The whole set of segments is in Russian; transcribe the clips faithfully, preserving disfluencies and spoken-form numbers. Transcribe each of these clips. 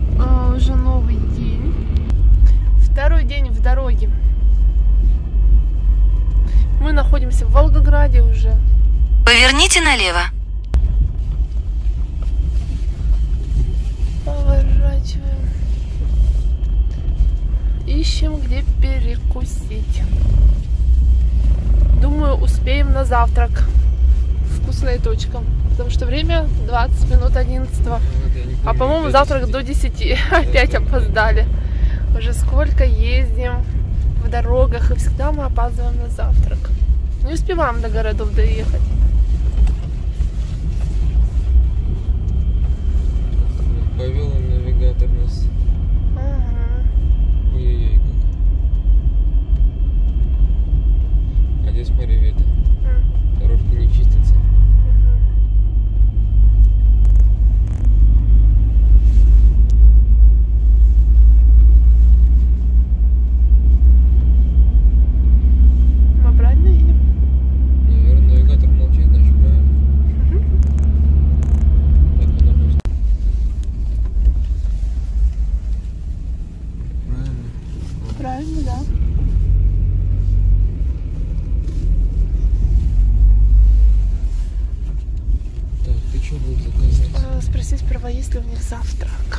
А, уже новый день. Второй день в дороге. Мы находимся в Волгограде уже. Поверните налево. Поворачиваем. Ищем, где перекусить. Думаю, успеем на завтрак. Вкусная точка. Потому что время двадцать минут одиннадцатого. А по-моему завтрак до десяти. Опять опоздали. Уже сколько ездим в дорогах, и всегда мы опаздываем на завтрак. Не успеваем до городов доехать. Повел он навигатор нас. Ага. Ой-ой-ой, как. А здесь смотри, это. М. Дорожки не чистятся. Мы правильно едем? Наверное, навигатор молчит, значит правильно. Так оно просто. Правильно. Правильно, да. Так, ты что будешь заказать? Надо спросить сперва, есть ли у них завтрак.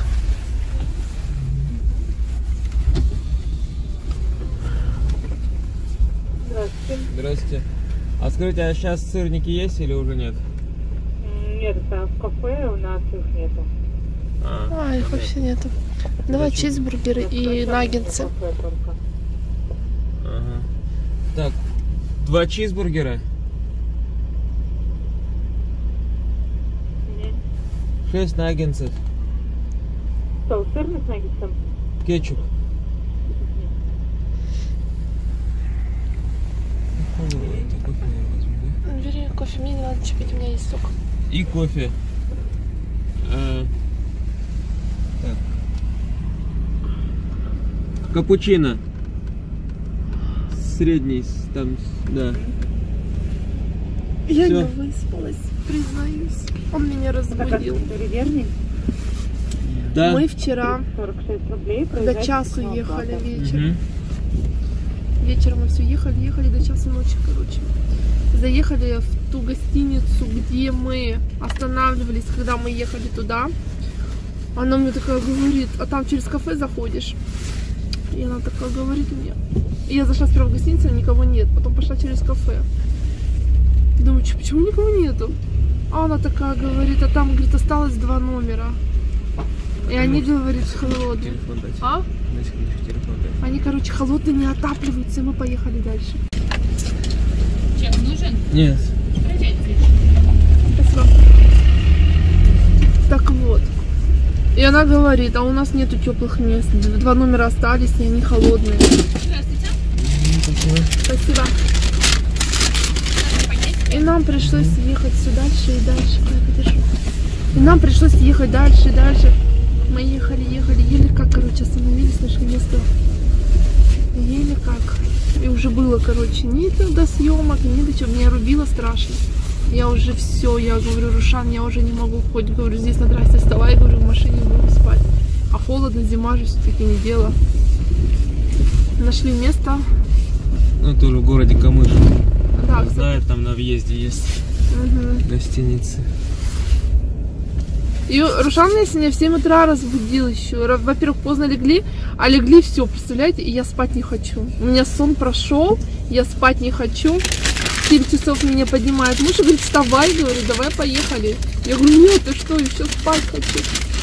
Здравствуйте. Здравствуйте. А скажите, а сейчас сырники есть или уже нет? Нет, это в кафе у нас их нету. А, А, их вообще нету. Давай чизбургеры и наггетсы. Кафе только. ага. Так, два чизбургера, Мгм. шесть наггетсов, Что, сырный с наггетсом? кетчуп. Ну, это кофе, наверное, возьму, да? Бери кофе, мне не надо чипить, у меня есть сок. И кофе. А, так. Капучино. Средний, с- там, с- да. Я Всё. не выспалась, признаюсь. Он меня разбудил. Риверник, Да. Мы вчера сорок шесть рублей. до проезжать часу на ехали оплату. вечером. Мгм. Вечером мы все ехали, ехали до часу ночи, короче. Заехали в ту гостиницу, где мы останавливались, когда мы ехали туда. Она мне такая говорит, а там через кафе заходишь. И она такая говорит мне. И я зашла сперва в гостиницу, никого нет. Потом пошла через кафе. Думаю, «Чё, почему никого нету? А она такая говорит, а там, говорит, осталось два номера. И они, говорит, холодные. Телефон дать. А? Дайте ключ, телефон дать. Они, короче, холодные, не отапливаются, и мы поехали дальше. Чек нужен? Нет. Спасибо. Так вот. И она говорит, а у нас нету теплых мест. Два номера остались, и они холодные. Здравствуйте. Спасибо. И нам пришлось ехать все дальше и дальше. Ой, подержу. И нам пришлось ехать дальше и дальше. Мы ехали, ехали, еле как, короче, остановились, нашли место. Еле как. И уже было, короче, ни до съемок, ни до чего. Меня рубило страшно. Я уже все, я говорю, Рушан, я уже не могу ходить. Говорю, здесь на трассе вставай, говорю, в машине будем спать. А холодно, зима же все-таки не дело. Нашли место. Ну, тоже в городе Камыш. Да, кстати. Знает, там на въезде есть Мгм. гостиницы. И Рушан меня сегодня в семь утра разбудил еще. Ра- Во-первых, поздно легли, а легли все, представляете, и я спать не хочу. У меня сон прошел, я спать не хочу. В семь часов меня поднимает муж и говорит, вставай, говорю, давай поехали. Я говорю, нет, ты что, еще спать хочу.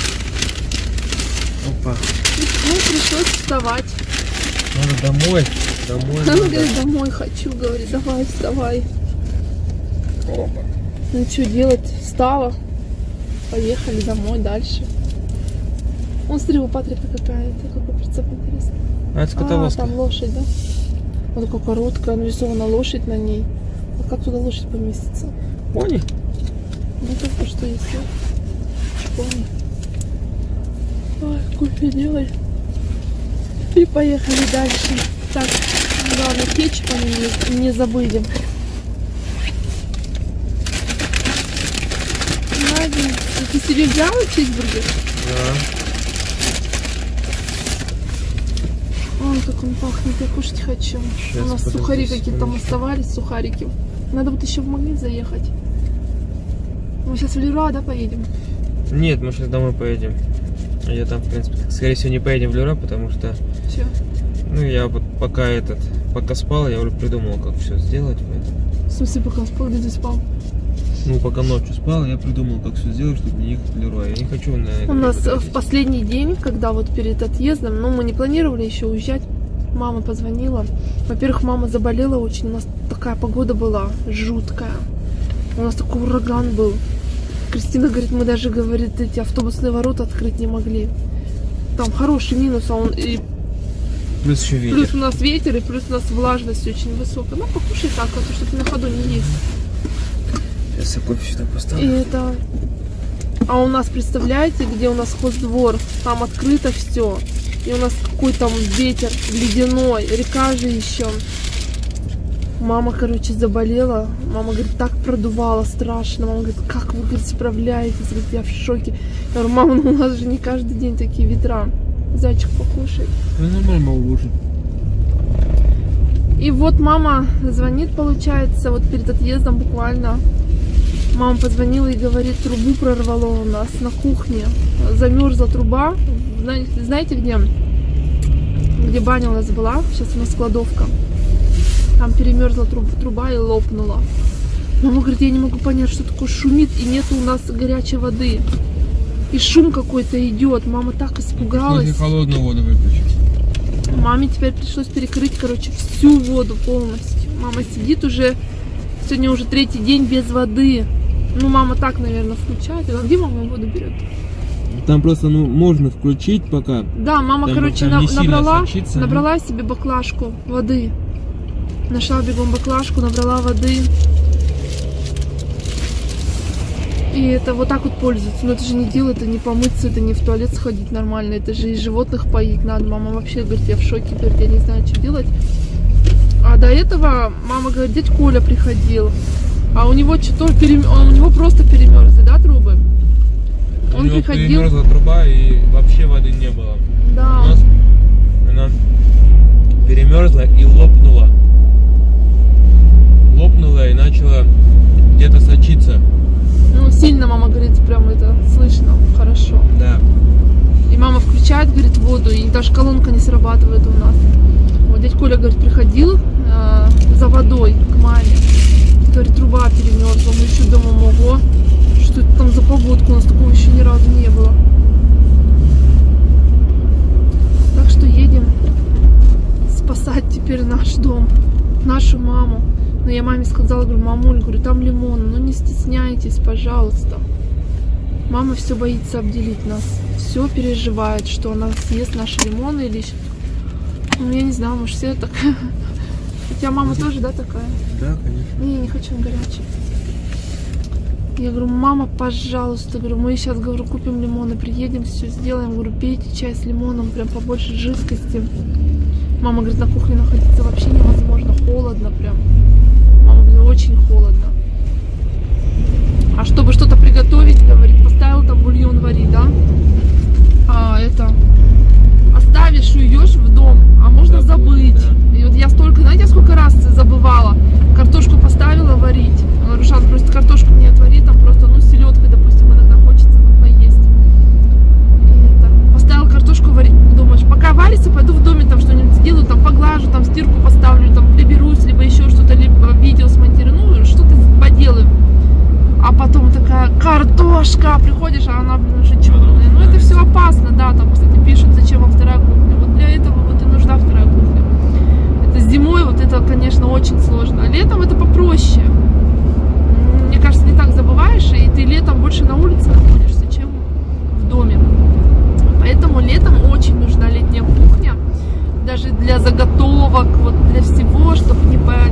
Опа. Ну, пришлось вставать. Надо домой. Домой Он надо. говорит, домой хочу, говорит, давай, вставай. Опа. Ну, что делать, встала. Поехали домой дальше. Вон, смотри, у Патрика какая-то, какой прицеп интересный. А, это А, скотовозка. там лошадь, да? Вот такая короткая, нарисована лошадь на ней. А как туда лошадь поместится? Пони? Ну только что если. Пони. Ой, кофе делай. И поехали дальше. Так, главное, кетчупа не, не забудем. Надя, ты себе взяла чизбургер? Да. как он пахнет, я кушать хочу. Щас, У нас подожди сухари какие-то там секундочку. оставались, сухарики. Надо вот еще в магазин заехать. Мы сейчас в Леруа, да, поедем? Нет, мы сейчас домой поедем. Я там, в принципе, скорее всего, не поедем в Леруа, потому что, Че? ну, я вот пока этот, пока спал, я уже придумал, как все сделать. Поэтому. В смысле, пока спал, где ты спал? Ну, пока ночью спал, я придумал, как все сделать, чтобы не ехать в Леруа. Я не хочу на это. У нас в тратить. последний день, когда вот перед отъездом, ну, мы не планировали еще уезжать, мама позвонила. Во-первых, мама заболела очень, у нас такая погода была жуткая. У нас такой ураган был. Кристина говорит, мы даже, говорит, эти автобусные ворота открыть не могли. Там хороший минус, а он и Плюс еще ветер. плюс у нас ветер, и плюс у нас влажность очень высокая. Ну, покушай так, вот, чтобы на ходу не есть. Сейчас я кофе сюда И поставлю. это... А у нас, представляете, где у нас хоздвор? Там открыто все. И у нас какой там ветер ледяной, река же еще. Мама, короче, заболела. Мама, говорит, так продувала страшно. Мама говорит, как вы, говорит, справляетесь? Говорит, я в шоке. Я говорю, мама, ну у нас же не каждый день такие ветра. Зайчик, покушай. Ну, нормально могу уже. И вот мама звонит, получается, вот перед отъездом буквально. Мама позвонила и говорит, трубу прорвало у нас на кухне. Замерзла труба. Знаете, знаете где? Где баня у нас была? Сейчас у нас кладовка. Там перемерзла труб, труба и лопнула. Мама говорит, я не могу понять, что такое шумит, и нет у нас горячей воды. И шум какой-то идет. Мама так испугалась. Если холодную воду выключить. Маме теперь пришлось перекрыть, короче, всю воду полностью. Мама сидит уже, сегодня уже третий день без воды. Ну, мама так, наверное, включает. А где мама воду берет? Там просто, ну, можно включить пока. Да, мама, Там короче, там на- не сильно набрала, сочится, набрала себе баклажку воды. Нашла бегом баклажку, набрала воды. И это вот так вот пользуется. Но это же не дело, это не помыться, это не в туалет сходить нормально. Это же и животных поить надо. Мама вообще говорит, я в шоке, говорит, я не знаю, что делать. А до этого мама говорит, дядь Коля приходил. А у него что-то перем... у него просто перемерзли, да, трубы? У Он него приходил. перемерзла труба и вообще воды не было. Да. У нас она перемерзла и лопнула. Лопнула и начала где-то сочиться. Ну, сильно, мама говорит, прям это слышно, хорошо. Да. И мама включает, говорит, воду, и даже колонка не срабатывает у нас. Вот дядь Коля, говорит, приходил э, за водой к маме. Говорит, труба перемерзла. Мы еще думаем, ого, что это там за погодка, у нас такого еще ни разу не было. Так что едем спасать теперь наш дом, нашу маму. Но я маме сказала, говорю, мамуль, говорю, там лимон, ну не стесняйтесь, пожалуйста. Мама все боится обделить нас, все переживает, что она съест наши лимоны или... Ну, я не знаю, может, все так... У тебя мама тоже, да, такая? Да, конечно. Не, я не хочу, он горячий. Я говорю, мама, пожалуйста, говорю, мы сейчас, говорю, купим лимоны, приедем, все сделаем, говорю, пейте чай с лимоном, прям побольше жидкости. Мама говорит, на кухне находиться вообще невозможно, холодно прям. Мама говорит, очень холодно. А чтобы что-то приготовить, говорит, поставил там бульон варить, да? А это, оставишь, уйдешь в дом, а можно забыть. Да. И вот я столько, знаете, сколько раз забывала? Картошку поставила варить. Я говорю, Шан, просто картошку мне отвари, там просто, ну, селедкой, допустим, иногда хочется поесть. И это, поставила картошку варить, думаешь, пока варится, пойду в доме там что-нибудь сделаю, там поглажу, там стирку поставлю, там приберусь, либо еще что-то, либо видео смонтирую, ну, что-то поделаю. А потом такая картошка, приходишь, а она, блин, уже черная. Ну, это все опасно, да, там, кстати, пишут, зачем вам вторая кухня. Вот для этого вот и нужна вторая кухня. Это зимой, вот это, конечно, очень сложно. А летом это попроще. Мне кажется, не так забываешь, и ты летом больше на улице находишься, чем в доме. Поэтому летом очень нужна летняя кухня. Даже для заготовок, вот для всего, чтобы не по...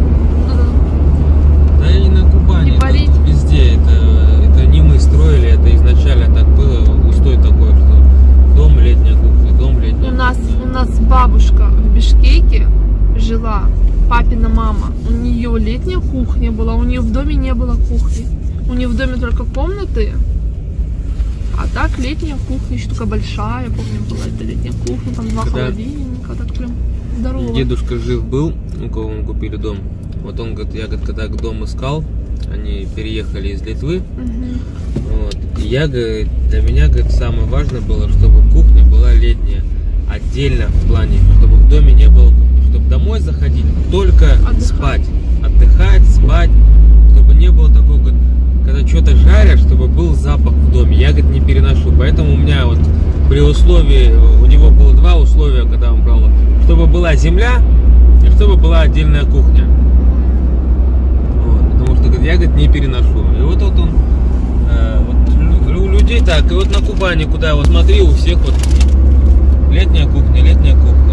Да и на Кубани, Не парить. это везде, это, это не мы строили, это изначально так было, устой такой, что дом, летняя кухня, дом, летняя У нас, кухня. у нас бабушка в Бишкеке жила, папина мама. У нее летняя кухня была, у нее в доме не было кухни. У нее в доме только комнаты. А так летняя кухня, еще такая большая, я помню, была эта летняя кухня, там два Когда- холодильника, так прям. Здорово. Дедушка жив был, у кого мы купили дом. Вот он, говорит, я, говорит, когда дом искал, они переехали из Литвы. Мгм. Вот. И я, говорит, для меня, говорит, самое важное было, чтобы кухня была летняя. Отдельно в плане, чтобы в доме не было кухни. Чтобы домой заходить, только Отдыхать. спать. Отдыхать, спать. Чтобы не было такого, говорит, когда что-то жарят, чтобы был запах в доме. Я, говорит, не переношу. Поэтому у меня вот при условии, у него было два условия, когда он брал. Чтобы была земля и чтобы была отдельная кухня. Вот. Потому что, говорит, я, говорит, не переношу. И вот, вот он, э, вот, у людей так, и вот на Кубани, куда вот смотри, у всех вот летняя кухня, летняя кухня.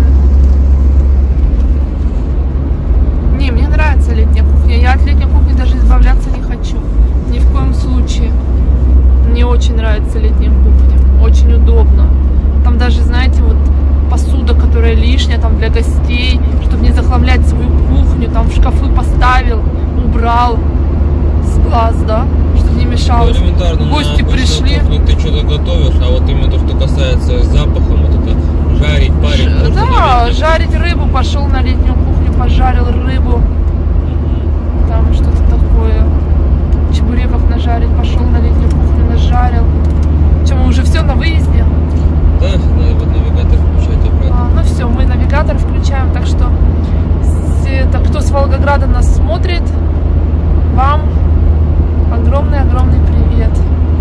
Не, мне нравится летняя кухня. Я от летней кухни даже избавляться не хочу. Ни в коем случае. Мне очень нравится летняя кухня. Очень удобно. Там даже, знаете, вот посуда, которая лишняя, там для гостей, чтобы не захламлять свою кухню, там в шкафы поставил, убрал с глаз, да, чтобы не мешалось. Ну, элементарно, Гости на пришли. кухне ты что-то готовишь, а вот именно то, что касается запахом, вот это жарить, парить. Ж- можно Да, на летней жарить рыбу, пошел на летнюю кухню, пожарил рыбу, там что-то такое, чебуреков нажарить, пошел на летнюю кухню, нажарил. Че, мы уже все на выезде? Да, надо вот навигатор включать обратно. А, ну все, мы навигатор включаем, так что с- это, кто с Волгограда нас смотрит, вам огромный-огромный привет.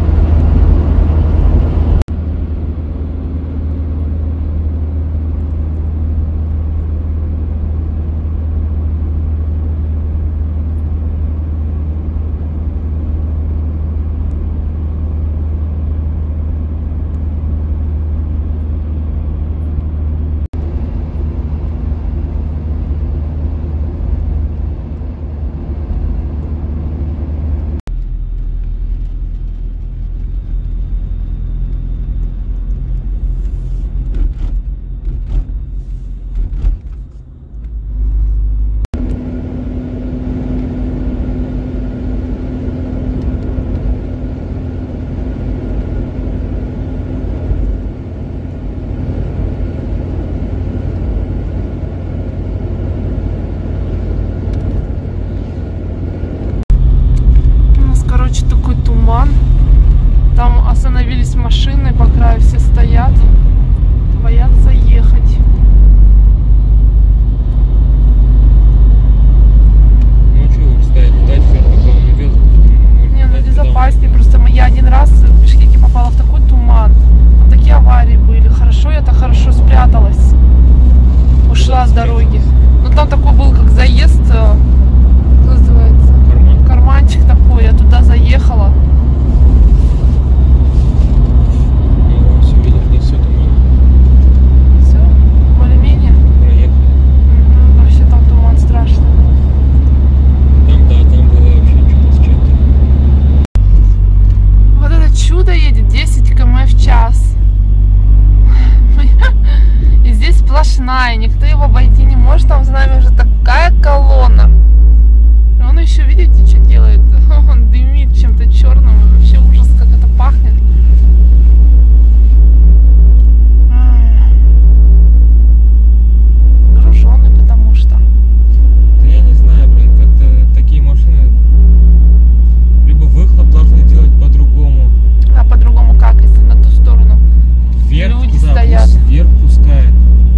У нас, короче, такой туман. Там остановились машины, по краю все стоят, боятся ехать. Ну что, уж стоять, ждать, все, пока он увез. Не, ну безопаснее. Просто мы- я один раз в Бишкеке попала в такой туман. Там такие аварии были. Хорошо, я так хорошо спряталась. Ушла с дороги. Но там такой был, как заезд, э, как называется, Карман. карманчик такой. Я туда заехала. Ну, все, видишь, не все туман. Все, более-менее. Проехали. Мгм, вообще там туман страшный. Там, да, там было вообще что-то с чем-то. Вот это чудо едет десять километров в час. И здесь сплошная, никто его обойти не может. Там за нами уже такая колонна. И он еще, видите, что делает? Он дымит чем-то черным. Вообще ужас, как это пахнет. Груженный, потому что. Да я не знаю, блин, как-то такие машины либо выхлоп должны делать по-другому. А по-другому как, если на ту сторону? Вверх Люди туда, стоят. пусть вверх пускает.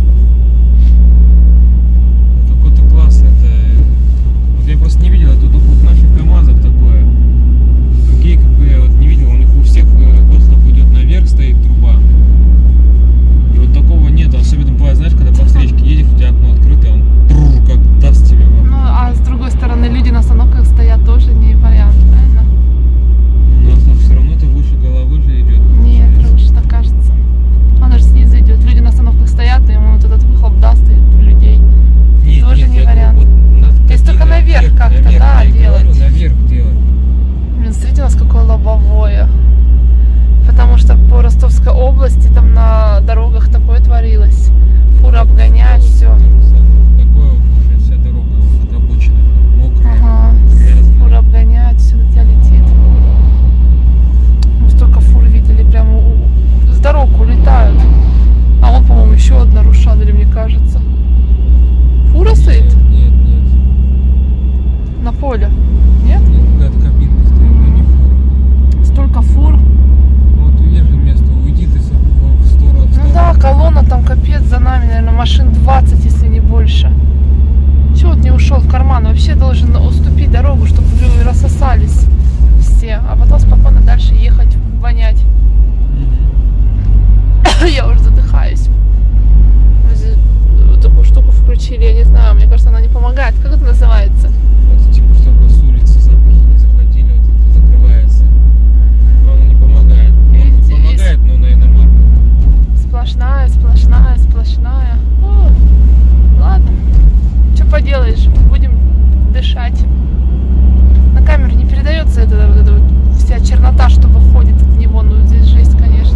Это какой-то класс, это... Вот я просто не видел, тут у наших КамАЗов такое. Другие, как бы, я вот не видел, у них у всех э, выхлоп идет наверх, стоит труба. И вот такого нет, особенно бывает, знаешь, когда по встречке едешь, у тебя окно открыто, он тррр, как даст тебе. Ну, а с другой стороны, люди на остановках стоят тоже не вариант, правильно? Но все равно это выше головы же идет. Нет, получается. лучше так кажется. Он даже снизу идет. Люди на остановках стоят, машин двадцать, если не больше. Чего вот не ушел в карман? Вообще должен уступить дорогу, чтобы рассосались все. А потом спокойно дальше ехать, вонять. Я уже задыхаюсь. Вот такую штуку включили, я не знаю, мне кажется, она не помогает. Как это называется? Это типа, чтобы с улицы запахи не заходили, вот это закрывается. Но она не помогает. Ну, не помогает, но на иномарку. Сплошная, сплошная, сплошная. О, ладно. Что поделаешь, будем дышать. На камеру не передается эта, вот эта вот вся чернота, что выходит от него. Ну, здесь жесть, конечно.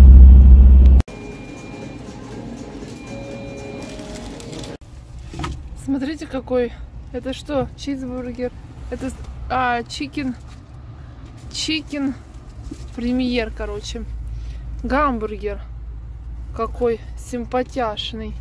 Смотрите, какой. Это что? Чизбургер. Это а, чикен. Чикен премьер, короче. Гамбургер. Какой симпатяшный.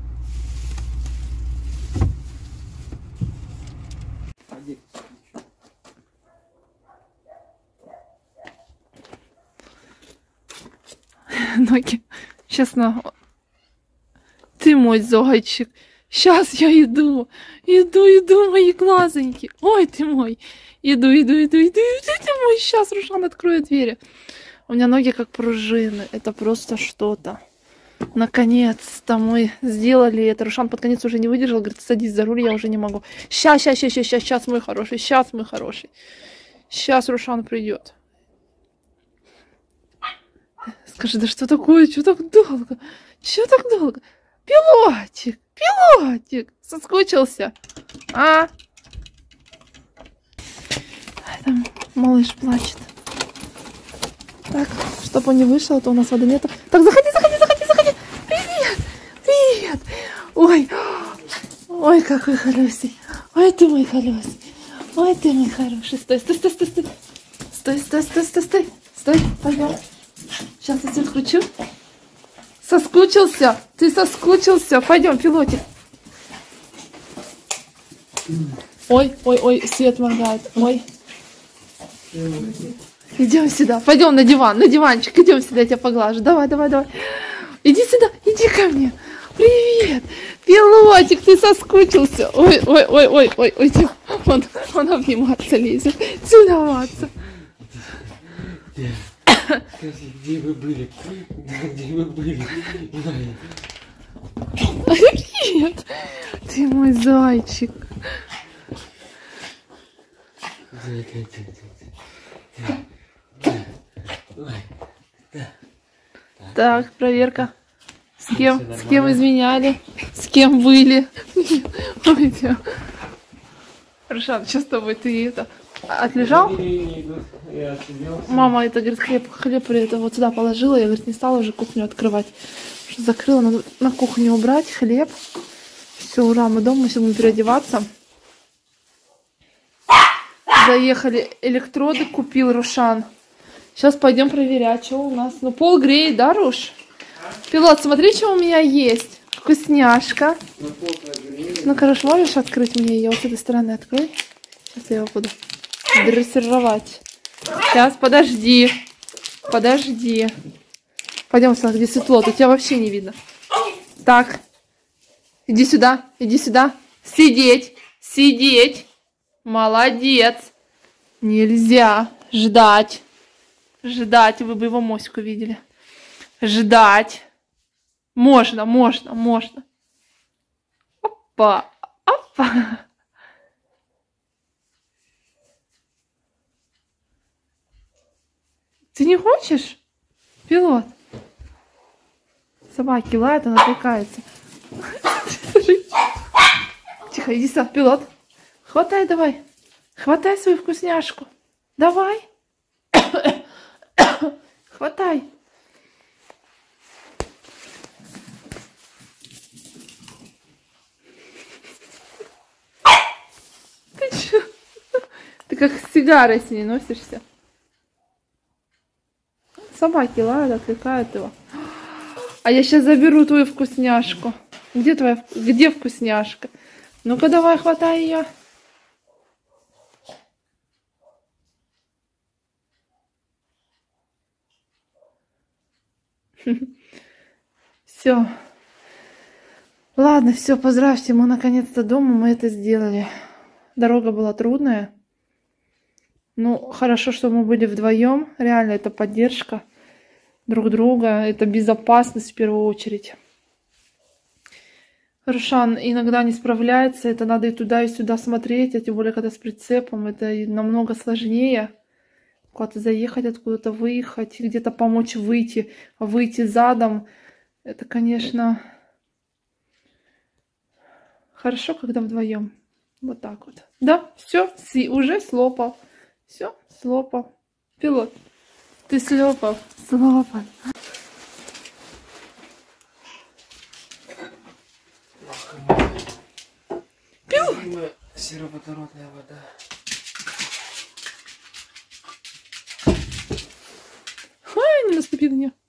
Ноги. Честно. Ты мой зайчик. Сейчас я иду. Иду, иду, мои глазоньки. Ой, ты мой. Иду, иду, иду, иду, иду, ты мой. Сейчас Рушан откроет двери. У меня ноги как пружины. Это просто что-то. Наконец-то мы сделали это. Рушан под конец уже не выдержал. Говорит, садись за руль, я уже не могу. Сейчас, сейчас, сейчас, сейчас, сейчас, мой хороший. Сейчас, мой хороший. Сейчас Рушан придет. Скажи, да что такое? Что так долго? Что так долго? Пилотик, пилотик, соскучился? А? Там малыш плачет. Так, чтобы он не вышел, то у нас воды нету. Так, заходи, заходи, заходи, заходи. Привет, привет. Ой, ой, какой хороший. Ой, ты мой хороший. Ой, ты мой хороший. Стой, стой, стой, стой, стой. Стой, стой, стой, стой, стой. Стой, пойдем. Сейчас я тебя включу. Соскучился? Ты соскучился? Пойдем, пилотик. Ой, ой, ой, свет моргает. Ой. Идем сюда. Пойдем на диван, на диванчик. Идем сюда, я тебя поглажу. Давай, давай, давай. Иди сюда, иди ко мне. Привет. Пилотик, ты соскучился. Ой, ой, ой, ой, ой, ой. Он, он обниматься лезет. Целоваться. Где вы были? Где вы были? Привет. Ты мой зайчик. Так, проверка. С кем, с кем изменяли? С кем были? Рушан, что с тобой? Ты это отлежал? Мама, это, говорит, хлеб, хлеб это вот сюда положила. Я, говорит, не стала уже кухню открывать. Что закрыла, надо на кухню убрать хлеб. Все, ура, мы дома, сейчас будем переодеваться. Заехали, электроды купил Рушан. Сейчас пойдем проверять, что у нас. Ну, пол греет, да, Руш? Пилот, смотри, что у меня есть. Вкусняшка. Ну, короче, можешь открыть мне ее? Вот с этой стороны открой. Сейчас я его буду дрессировать. Сейчас, подожди. Подожди. Пойдем сюда, где светло. Тут тебя вообще не видно. Так. Иди сюда, иди сюда. Сидеть, сидеть. Молодец. Нельзя ждать. Ждать. Вы бы его моську видели. Ждать. Можно, можно, можно. Опа, опа. Ты не хочешь, пилот? Собаки лают, он отвлекается. Тихо, иди сюда, пилот. Хватай давай. Хватай свою вкусняшку. Давай. Хватай. Ты чё? Ты как с сигарой с ней носишься. Собаки лают, отвлекают его. А я сейчас заберу твою вкусняшку. Где твоя, где вкусняшка? Ну-ка давай, хватай ее. Все. Ладно, все, поздравьте, мы наконец-то дома, мы это сделали. Дорога была трудная. Ну, хорошо, что мы были вдвоем. Реально, это поддержка друг друга, это безопасность в первую очередь. Рушан иногда не справляется, это надо и туда, и сюда смотреть, а тем более, когда с прицепом, это намного сложнее. Куда-то заехать, откуда-то выехать, где-то помочь выйти, выйти задом. Это, конечно, хорошо, когда вдвоем. Вот так вот. Да, все, уже слопал. Все, слопал. Пилот, ты слопал, слопал. Пил! Сероводородная вода. Ай, не наступи на нее.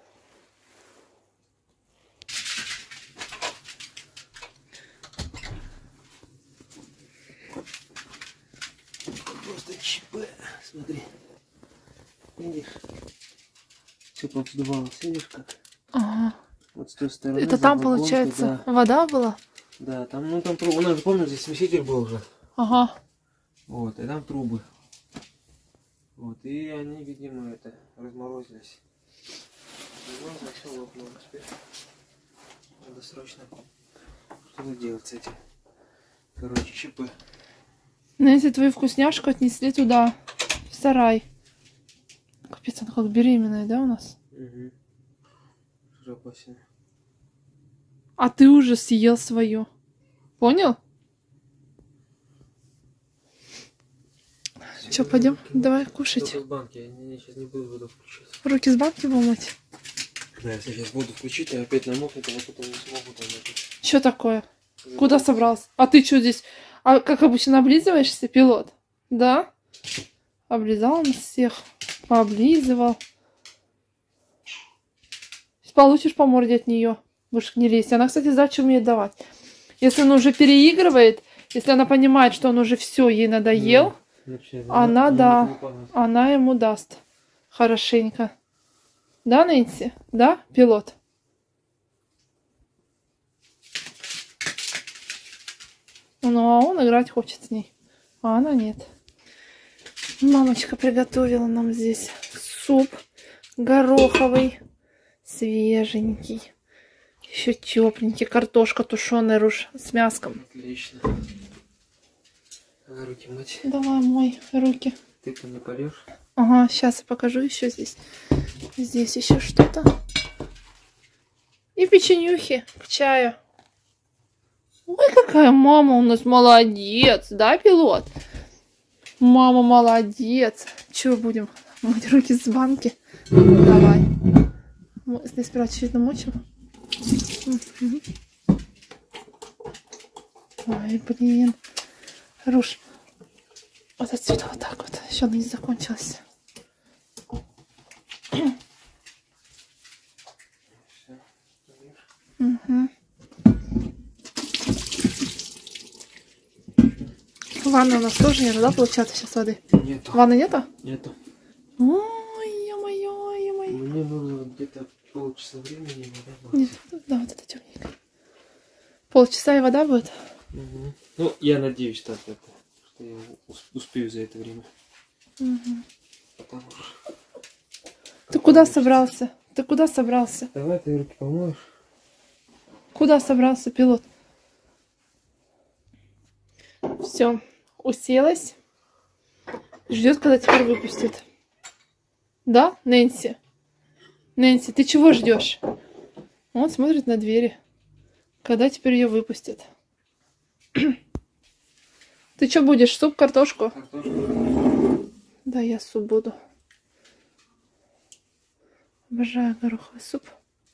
Просто ЧП. Смотри. Видишь? Все повздувалось. Видишь как? Ага. Вот с той стороны. Это там, получается, да. вода была? Да, там, ну там трубы. У нас, помню, здесь смеситель был уже. Ага. Вот, и там трубы. Вот, и они, видимо, это, разморозились. Разморозилось, все лопнуло. Теперь надо срочно что-то делать с этим. Короче, ЧП. Ну, если твою вкусняшку отнесли туда, в сарай. Капец, она как беременная, да, у нас? Угу. Жопасина. А ты уже съел свою. Понял? Че, пойдем? Давай кушать. Только с банки, я, не, я сейчас не буду воду включить. Руки с банки вымыть. Да, если сейчас буду включить, я опять намокнет, а я потом не смогу там это. Что такое? Куда собрался? А ты что здесь? А как обычно облизываешься, пилот? Да? Облизал нас всех. Пооблизывал. Получишь по морде от нее. Будешь не лезть. Она, кстати, сдачу умеет давать. Если он уже переигрывает, если она понимает, что он уже все ей надоел, да. Вообще, она, да, да, она ему даст. Хорошенько. Да, Нэнси? Да, пилот? Ну, а он играть хочет с ней. А она нет. Мамочка приготовила нам здесь суп гороховый, свеженький. Еще тепленький. Картошка тушеная, руж с мяском. Отлично. Давай руки мыть. Давай, мой руки. Ты-то не полешь? Ага, сейчас я покажу еще здесь. Здесь еще что-то. И печенюхи к чаю. Ой, какая мама у нас молодец, да, пилот? Мама молодец. Чего будем мыть руки с банки? Давай. Мы здесь сперва чуть-чуть намочим. Ой, блин. Руш. Вот отсюда вот так вот. Еще она не закончилась. Угу. Ванны у нас тоже нету, да, получается, сейчас воды? Нету. Ванны нету? Нету. Ой, ё-моё, ё-моё. Мне нужно где-то полчаса времени, вода будет. Нет, да, вот это темненько. Полчаса и вода будет? Угу. Ну, я надеюсь, так это, что я успею за это время. Угу. Потому что... Ты куда собрался? Ты куда собрался? Давай ты руки помоешь. Куда собрался, пилот? Все, уселась. Ждет, когда теперь выпустит. Да, Нэнси? Нэнси, ты чего ждешь? Он смотрит на двери. Когда теперь ее выпустят? Ты что будешь? Суп, картошку? Картошку. Да, я суп буду. Обожаю гороховый суп.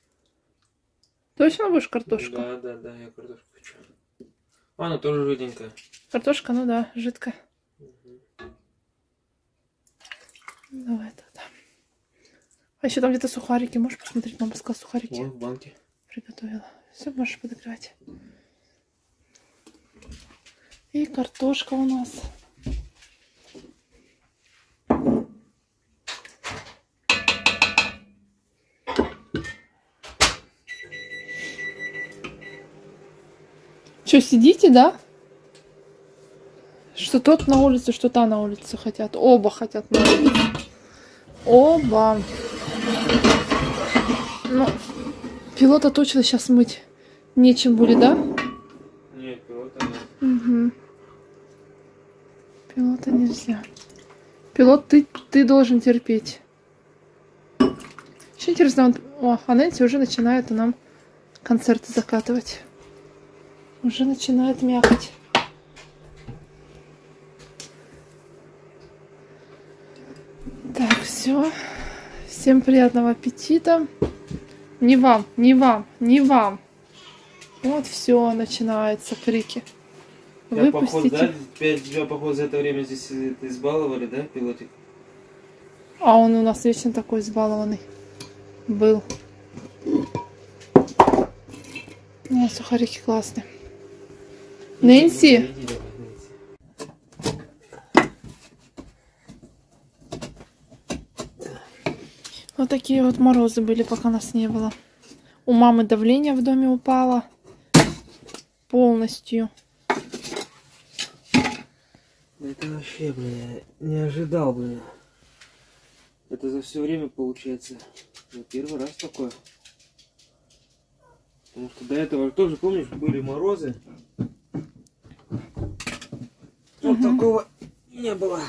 Точно будешь картошку? Да, да, да, я картошку хочу. А, она тоже жиденькая. Картошка, ну да, жидкая. Угу. Давай тогда. А еще там где-то сухарики. Можешь посмотреть? Мама сказала, сухарики. Вон в банке. Приготовила. Все, можешь подогревать. И картошка у нас. Что, сидите, да? Что тот на улице, что та на улице хотят. Оба хотят на улице. Оба. Ну, пилота точно сейчас мыть нечем будет, да? Нет, пилота нет. Угу. Пилота нельзя. Пилот, ты, ты должен терпеть. Еще интересно, вот, о, а Нэнси уже начинает нам концерты закатывать. Уже начинает мякать. Так, все. Всем приятного аппетита. Не вам, не вам, не вам. Вот все, начинаются крики. Тебя, походу, Выпустите. да? Тебя, походу, за это время здесь избаловали, да, пилотик? А он у нас вечно такой избалованный был. Ну, сухарики классные. Нэнси! Вот такие вот морозы были, пока нас не было. У мамы давление в доме упало полностью. Это вообще, блин, не ожидал, блин. Это за все время получается. Ну, первый раз такое. Потому что до этого тоже, помнишь, были морозы. Вот Угу. такого не было.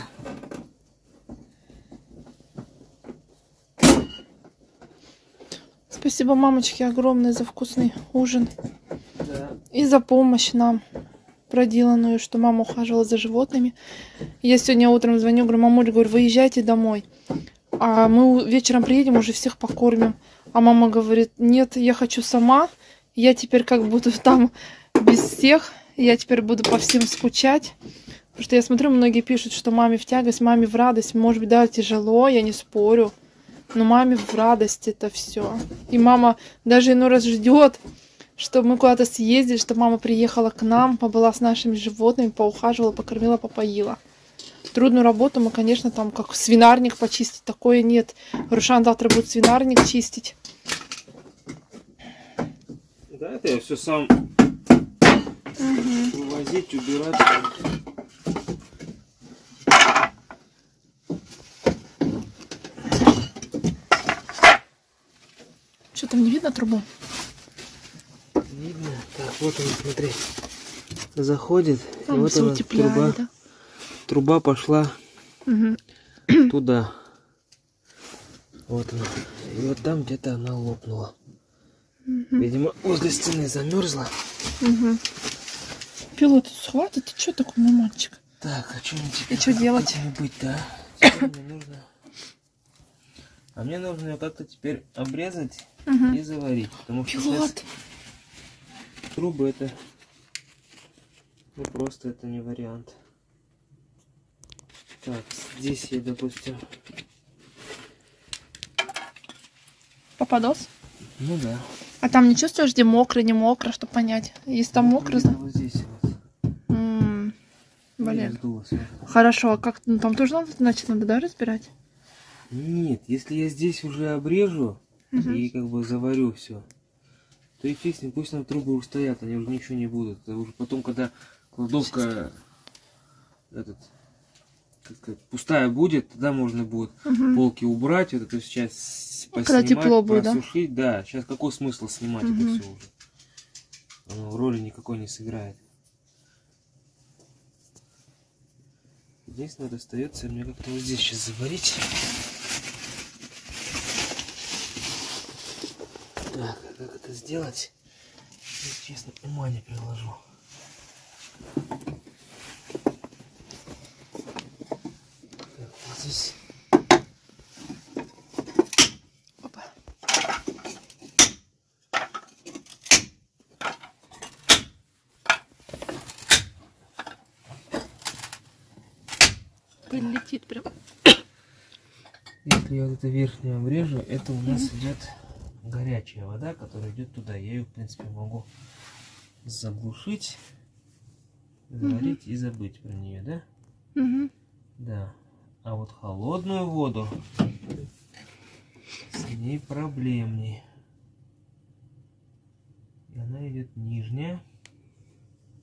Спасибо, мамочке, огромное за вкусный ужин. Да. И за помощь нам проделанную, что мама ухаживала за животными. Я сегодня утром звоню, говорю, мамуль, говорю, выезжайте домой. А мы вечером приедем, уже всех покормим. А мама говорит, нет, я хочу сама. Я теперь как буду там без всех. Я теперь буду по всем скучать. Потому что я смотрю, многие пишут, что маме в тягость, маме в радость. Может быть, да, тяжело, я не спорю. Но маме в радость это все. И мама даже иной раз ждет, чтобы мы куда-то съездили, чтобы мама приехала к нам, побыла с нашими животными, поухаживала, покормила, попоила. Трудную работу мы, конечно, там как свинарник почистить, такое нет. Рушан завтра будет свинарник чистить. Да, это я все сам Угу. вывозить, убирать. Что там не видно трубу? Видно? Так, вот он, смотри. Заходит. Там и вот все она, утепляли, труба, да? труба пошла Угу. туда. Вот она. И вот там где-то она лопнула. Угу. Видимо, возле стены замерзла. Угу. Пилот, схватит, ты что такой мой мальчик? Так, а что мне теперь? И что делать? Как мне быть, да? Теперь мне нужно... А мне нужно ее как-то теперь обрезать Угу. и заварить. Потому что Пилот. сейчас трубы это... Ну просто это не вариант. Так, здесь я, допустим... Попадос? Ну да. А там не чувствуешь, где мокро, не мокро, чтобы понять? Если там мокро, Где-то зна- вот здесь вот. М, Ну, Блин. сдулось уже. Хорошо, а как ну, там тоже надо, значит, надо, да, разбирать? Нет, если я здесь уже обрежу Мгм. и как бы заварю все, то и фиг с ним, пусть там трубы уже стоят, они уже ничего не будут. Это уже потом, когда кладовка этот, как сказать, пустая будет, тогда можно будет Мгм. полки убрать, вот эту часть Ну, когда поснимать, тепло будет, да? просушить. Да, сейчас какой смысл снимать Мгм. это все уже? Оно роли никакой не сыграет. Единственное, остается мне как-то вот здесь сейчас заварить. Так, а как это сделать? Я, честно, ума не приложу. Так, вот здесь. Опа. Пыль летит прям. Если я вот это верхнее обрежу, это у нас идет горячая вода, которая идет туда. Я ее, в принципе, могу заглушить, заварить и забыть про нее, да? Мгм. Да. А вот холодную воду с ней проблемнее. И она идет нижняя.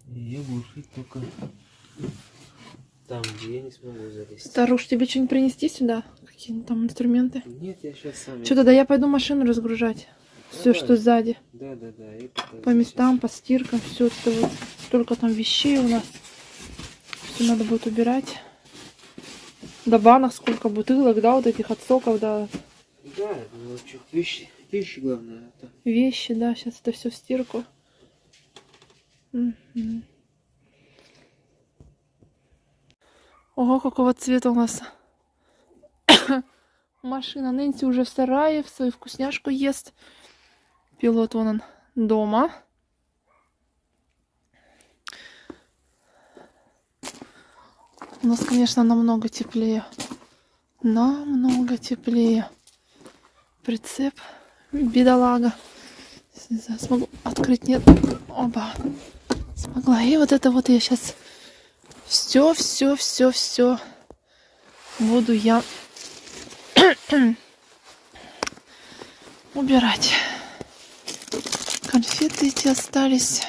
Ее глушить только там, где я не смогу залезть. Старуш, тебе что-нибудь принести сюда? Какие-нибудь там инструменты? Нет, я сейчас сам. Что тогда я пойду машину разгружать. Все, Давай. что сзади. Да, да, да. Я покажу По местам, сейчас. по стиркам, все это вот. Столько там вещей у нас. Все надо будет убирать. До банок сколько бутылок, да, вот этих от соков, да. Да, ну что, вещи, вещи главное. Это. Вещи, да, сейчас это все в стирку. Мгм. Ого, какого цвета у нас машина. Нэнси уже в сарае, в свою вкусняшку ест. Пилот вон он дома. У нас, конечно, намного теплее. Намного теплее. Прицеп. Бедолага. Не знаю, смогу открыть, нет. Оба. Смогла. И вот это вот я сейчас все, все, все, все буду я убирать. Конфеты эти остались.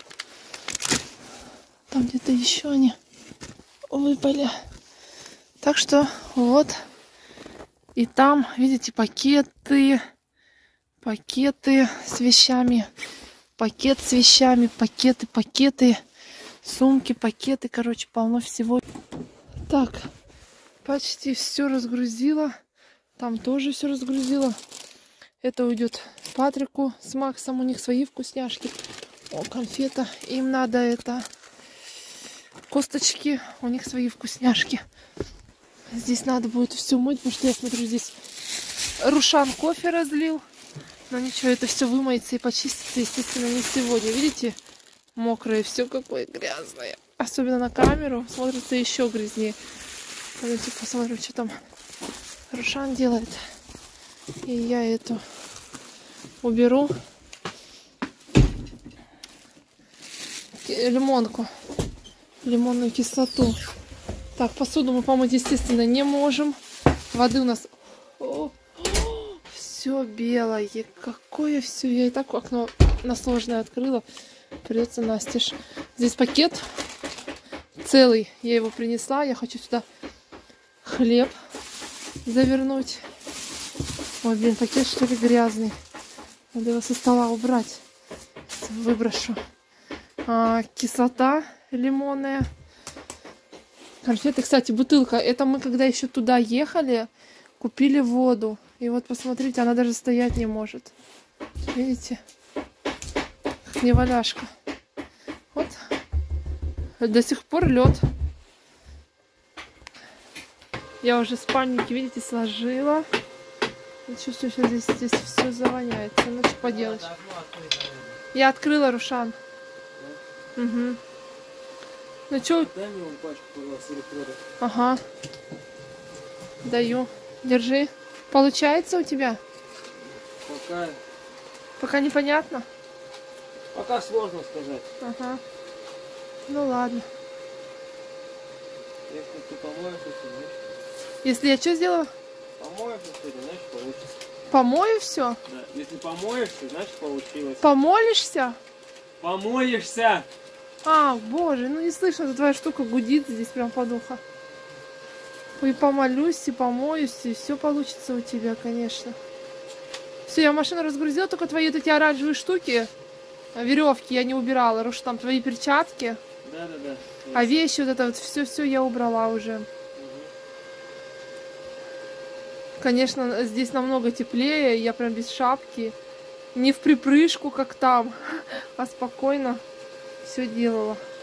Там где-то еще они выпали. Так что вот. И там, видите, пакеты. Пакеты с вещами. Пакет с вещами. Пакеты, пакеты. Сумки, пакеты. Короче, полно всего. Так. Почти все разгрузила. Там тоже все разгрузила. Это уйдет Патрику с Максом. У них свои вкусняшки. О, конфета. Им надо это... Косточки. У них свои вкусняшки. Здесь надо будет все мыть, потому что я смотрю, здесь Рушан кофе разлил. Но ничего, это все вымоется и почистится, естественно, не сегодня. Видите? Мокрое все, какое грязное. Особенно на камеру смотрится еще грязнее. Давайте посмотрим, что там Рушан делает. И я эту уберу. Лимонку. Лимонную кислоту. Так, посуду мы помыть, естественно, не можем. Воды у нас... Все белое. Какое все. Я и так окно на сложное открыла. Придется настежь. Здесь пакет целый. Я его принесла. Я хочу сюда хлеб завернуть. Ой, блин, пакет что ли грязный. Надо его со стола убрать. Выброшу. А, кислота лимонная. Конфеты, кстати, бутылка. Это мы, когда еще туда ехали, купили воду. И вот посмотрите, она даже стоять не может. Видите? Неваляшка. Вот. До сих пор лед. Я уже спальники, видите, сложила. И чувствую, что здесь, здесь все завоняется. Ну, что поделать. Я открыла, Рушан. Угу. Ну что? Дай мне вон пачку, пожалуйста, электрода. Ага. Даю. Держи. Получается у тебя? Пока... Пока непонятно? Пока сложно сказать. Ага. Ну ладно. Если ты помоешь, то значит... Если я что сделала? Помоешь, то значит получится. Помою все? Да. Если помоешься, значит получилось. Помолишься? Помоешься! А, боже, ну не слышно, эта твоя штука гудит здесь прям под ухо. И помолюсь, и помоюсь, и все получится у тебя, конечно. Все, я машину разгрузила, только твои вот эти оранжевые штуки, веревки я не убирала, Руш, там твои перчатки. Да, да, да. А вещи, вот это вот, все-все я убрала уже. Угу. Конечно, здесь намного теплее, я прям без шапки. Не в припрыжку, как там, а спокойно все делала.